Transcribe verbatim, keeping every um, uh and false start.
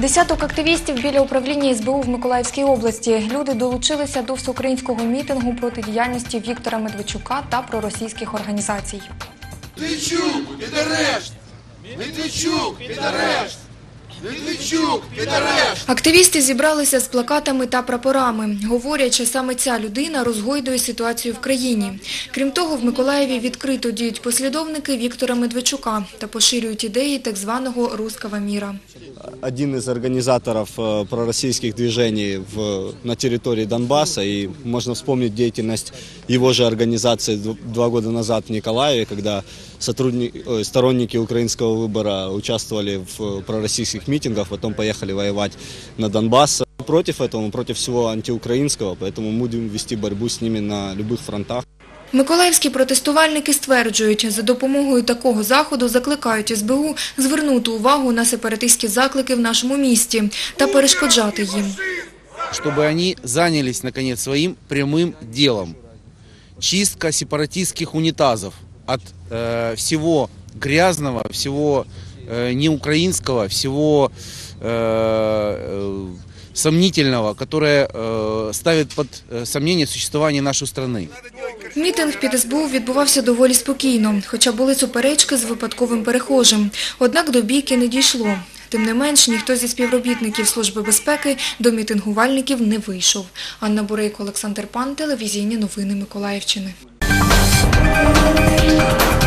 Десяток активістів біля управління ес бе у в Миколаївській області. Люди долучилися до всеукраїнського мітингу проти діяльності Віктора Медведчука та проросійських організацій. Медведчук під арешт! Медведчук під арешт! Медведчук під арешт! Активісти зібралися з плакатами та прапорами. Говорять, що саме ця людина розгойдує ситуацію в країні. Крім того, в Миколаєві відкрито діють послідовники Віктора Медведчука та поширюють ідеї так званого «русского мира». Один из организаторов пророссийских движений в, на территории Донбасса, и можно вспомнить деятельность его же организации два года назад в Николаеве, когда сотрудники, сторонники украинского выбора участвовали в пророссийских митингах, потом поехали воевать на Донбасс. Против этого, против всего антиукраинского, поэтому мы будем вести борьбу с ними на любых фронтах. Миколаївські протестувальники стверджують, за допомогою такого заходу закликають ес бе у звернути увагу на сепаратистські заклики в нашому місті та перешкоджати їм. Щоб вони зайнялись, наконец, своїм прямим ділом. Чистка сепаратистських унітазів від э, всього грязного, всього э, неукраїнського, всього э, сомнительного, которое э, ставит под сомнение существование нашей страны. Мітинг під ес бе у відбувався доволі спокійно, хоча були суперечки з випадковим перехожим. Однак до бійки не дійшло. Тим не менш, ніхто зі співробітників Служби безпеки до мітингувальників не вийшов. Анна Бурейко, Олександр Пан, телевізійні новини Миколаївщини.